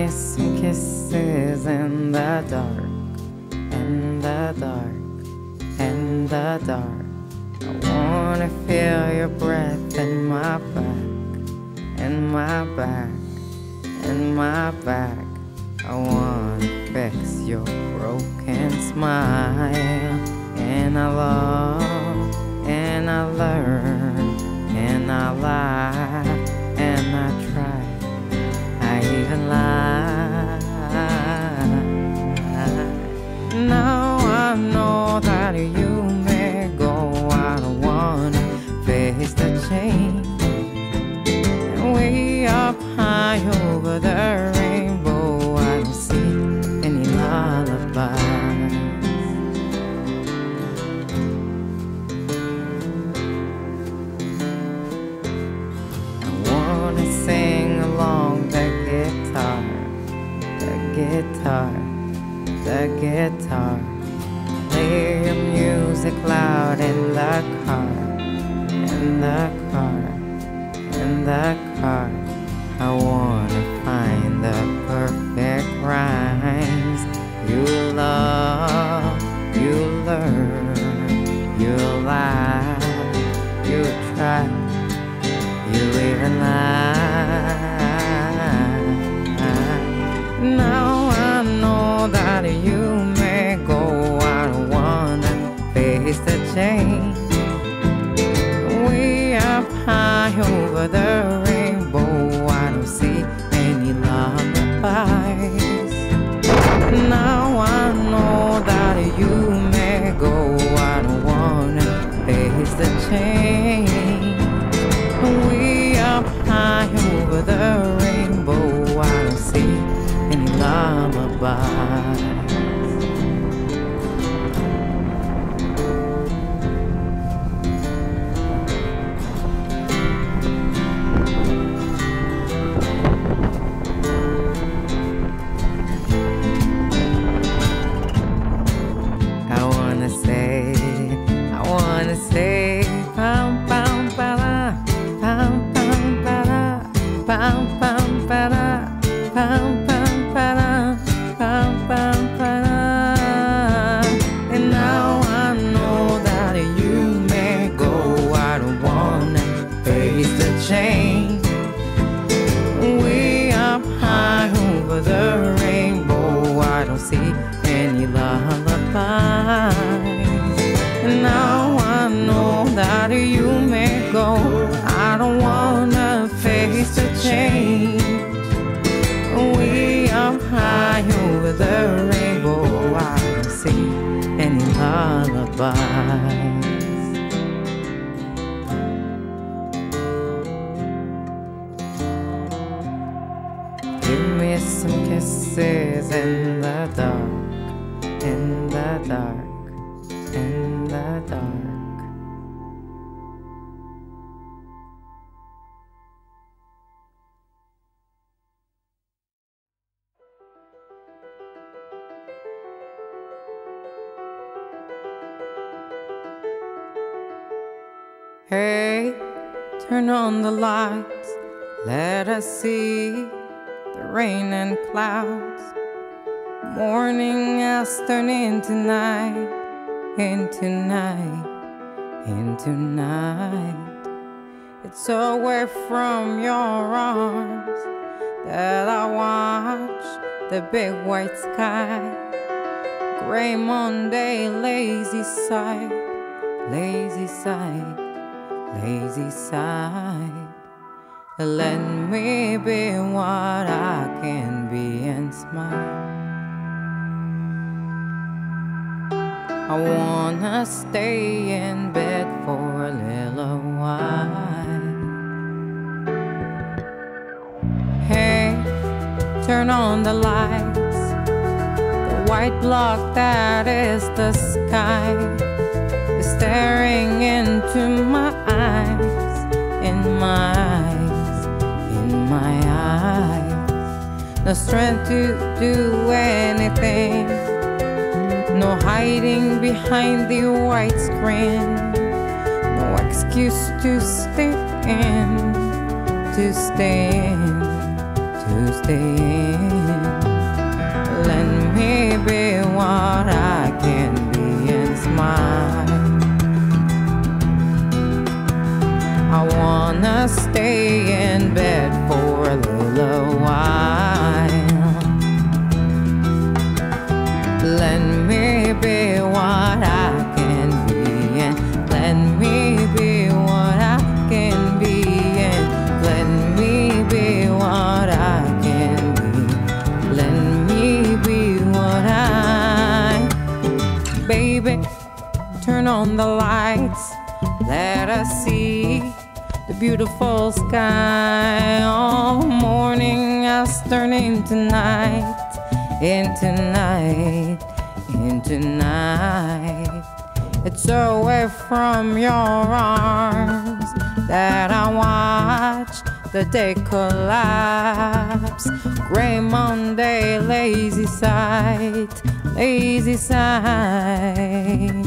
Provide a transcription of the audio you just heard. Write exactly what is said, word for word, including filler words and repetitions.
me some kisses in the dark, in the dark, in the dark. I wanna feel your breath in my back, in my back, in my back. I wanna fix your broken smile. And I love, and I learn, and I laugh, and I try, I even lie. Now I know that you may go, I don't wanna face the change. And way up high over the rainbow, I don't see any lullaby. Sing along the guitar, the guitar, the guitar. Play your music loud in the car, in the car, in the car. I wanna find the perfect rhymes. You love, you learn, you laugh, you try, you even lie. Now I know that you may go, I don't wanna face the change. Way up high over the rainbow, I don't see any lullabies. Now I know that you may go, I don't wanna face the change. Way up high over the rainbow, I don't see any lullabies. I wanna say, I wanna say, pam pam para. Pam pam para, pam pam para, pam pam para, pam pam para. And now I know that you may go, I don't wanna face the change. Way up high over the rainbow, I don't see any lullabies. And now I know that you may go, I don't wanna face the change. Way up high over the rainbow, I don't see any lullabies. Give me some kisses in the dark, in the dark, in the dark. Hey, turn on the lights, let us see the rain and clouds. Morning has turned into night, into night, into night. It's away from your arms that I watch the big white sky. Gray Monday, lazy sight, lazy sight, lazy sight. Let me be what I can be and smile. I wanna stay in bed for a little while. Hey, turn on the lights. The white block that is the sky is staring into my eyes, in my eyes, in my eyes. No strength to do anything, no hiding behind the white screen, no excuse to stay in, to stay in, to stay in. Let me be what I can be and smile. I wanna stay in bed for a little while. Let me be what I can be, and let me be what I can be, and let me be what I can be. Let me be what I. Baby, turn on the lights. Let us see the beautiful sky. All morning us turn into night, into night, into night. It's away from your arms that I watch the day collapse. Gray Monday, lazy sight, lazy sight.